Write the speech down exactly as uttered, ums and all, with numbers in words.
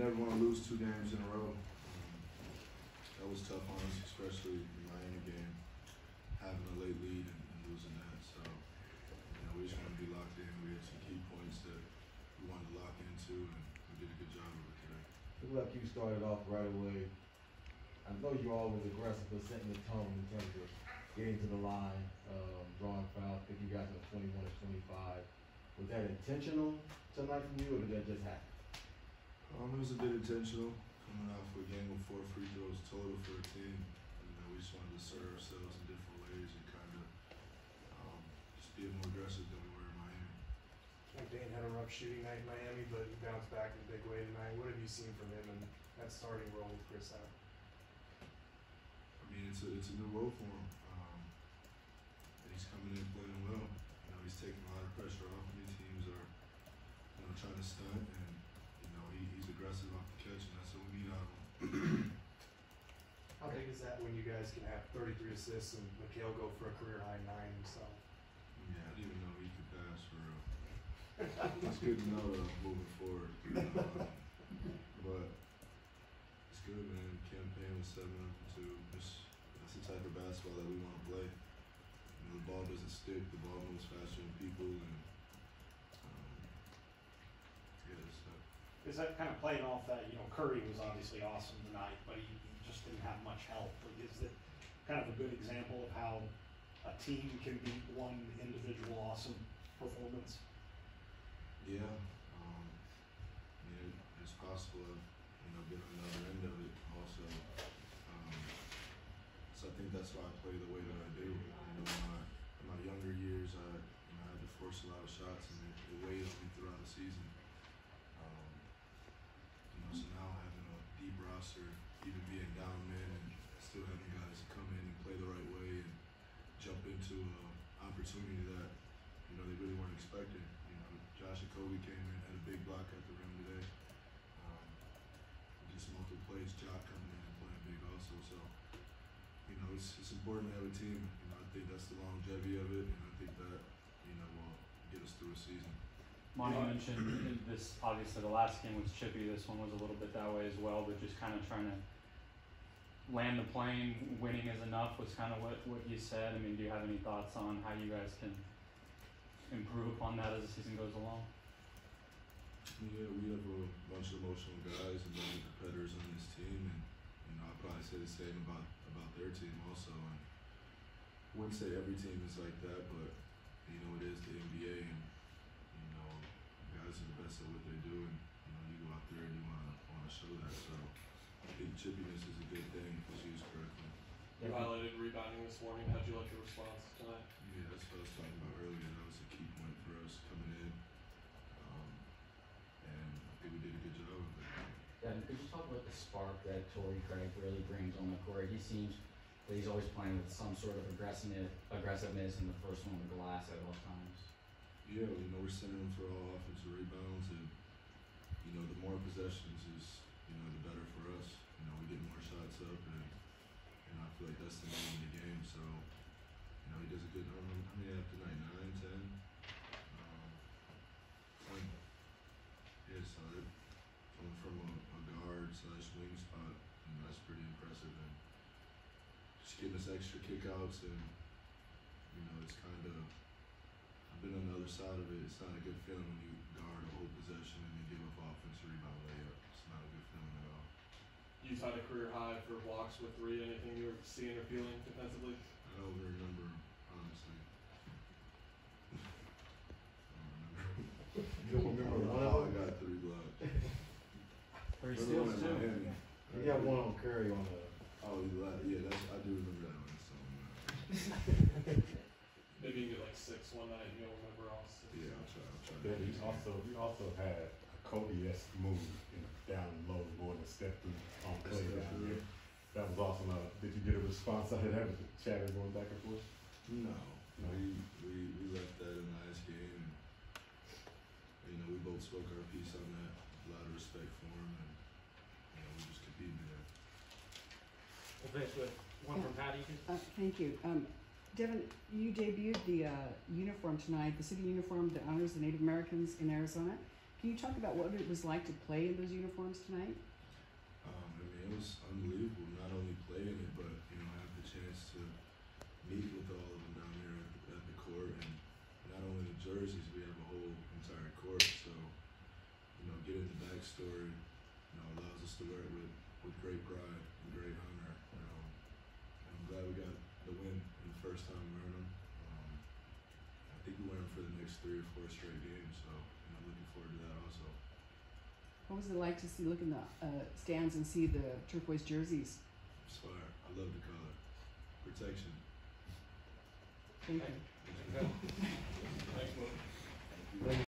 never want to lose two games in a row. Um, that was tough on us, especially the Miami game, having a late lead and, and losing that. So, you know, we just want to be locked in. We had some key points that we wanted to lock into, and we did a good job of it today. Looked like you started off right away. I know you're always aggressive, but setting the tone in terms of getting to the line, um, drawing fouls. I think you guys were twenty-one to twenty-five. Was that intentional tonight from you, or did that just happen? Um, it was a bit intentional, coming off a game with four free throws total for a team. You know, we just wanted to assert ourselves in different ways and kind of um, just be more aggressive than we were in Miami. Like Dane had a rough shooting night in Miami, but he bounced back in a big way tonight. What have you seen from him in that starting role with Chris out? I mean, it's a, it's a new role for him. Um, and he's coming in playing well. You know, he's taking a lot of pressure off. These teams are, you know, trying to stunt, and you know, he, he's aggressive off the catch, and that's what we need out of him. How big is that when you guys can have thirty-three assists and Mikal go for a career high nine himself? Yeah, I didn't even know he could pass for real. It's good to know uh, moving forward. Uh, but it's good, man. Campaign was seven up and two. Just, that's the type of basketball that we want to play. You know, the ball doesn't stick. The ball moves faster than people, and um, yeah, it's uh, Is that kind of playing off that, you know, Curry was obviously awesome tonight, but he, he just didn't have much help. Like, is it kind of a good example of how a team can beat one individual awesome performance? yeah. Um, I mean, it, it's possible. I've, you know, been on the other end of it also. Um, so I think that's why I play the way that I do. You know, in my, in my younger years, I, you know, I had to force a lot of shots, and it, it weighed on me throughout the season. Um, you know, so now having a deep roster, even being down men, and still having guys come in and play the right way and jump into an opportunity that, you know, they really weren't expecting. You know, Josh and Kobe came in, had a big block at the rim today. Um, just multiple plays, Jock coming in and playing big also. So, you know, it's, it's important to have a team. You know, I think that's the longevity of it, and I think that, you know, will get us through a season. Monty mentioned this, obviously the last game was chippy, this one was a little bit that way as well, but just kind of trying to land the plane, winning is enough was kind of what, what you said. I mean, do you have any thoughts on how you guys can improve upon that as the season goes along? Yeah, we have a bunch of emotional guys and many competitors on this team, and you know, I'd probably say the same about, about their team also. And I wouldn't say every team is like that, but you know, it is the N B A, and you know, guys are the best at what they do, and you know, you go out there and you want to want to show that. So I think chippiness is a good thing if it's used correctly. You highlighted rebounding this morning. How'd you like your response tonight? Yeah, that's what I was talking about earlier. That was a key point for us coming in, um, and I think we did a good job of it. Devin, could you talk about the spark that Torrey Craig really brings on the court? He seems that he's always playing with some sort of aggressiveness, aggressiveness in the first one with the glass at all times. Yeah, you know, we're sending them for all offensive rebounds, and you know, the more possessions is, you know, the better for us. You know, we get more shots up, and and I feel like that's the name of the game. So, you know, he does a good number. How many after tonight? Nine, ten. Um, like, yeah, so it, coming from a, a guard slash wing spot, you know, that's pretty impressive. And just getting us extra kickouts, and you know, it's kind of. I've been on the other side of it. It's not a good feeling when you guard a whole possession and then give up offensive rebound layup. It's not a good feeling at all. You've had a career high for blocks with three. Anything you were seeing or feeling defensively? I don't remember, honestly. I don't remember. You don't remember one Oh, of I them? got three blocks. Three Another steals one in too. Miami. You got one on Curry on the. Oh, you lied. Yeah, that's, I do remember that one. So, uh, Maybe you get like six one night. You don't remember all six. yeah, I'll try. I'll try. Then he also he also had a Kobe-esque move in down low, going to step through on play down there. That was awesome. Uh, did you get a response out of that with the chatter going back and forth? No, no. We, we we left that in the last game, and you know, we both spoke our piece on that. A lot of respect for him, and you know, we just competed there. We'll finish with one from Patty. Uh, thank you. Um, Devin, you debuted the uh, uniform tonight, the city uniform that honors the Native Americans in Arizona. Can you talk about what it was like to play in those uniforms tonight? Um, I mean, it was unbelievable. Not only playing it, but you know, have the chance to meet with all of them down there at the, at the court, and not only the jerseys, we have a whole entire court. So, you know, getting the backstory, you know, allows us to wear it with, with great pride and great honor. You know, and I'm glad we got the win in the first time wearing them. Um, I think we wear them for the next three or four straight games. So, you know, looking forward to that also. What was it like to see, look in the uh, stands and see the turquoise jerseys? It's fire. I love the color. Protection. Thank you. Thank you.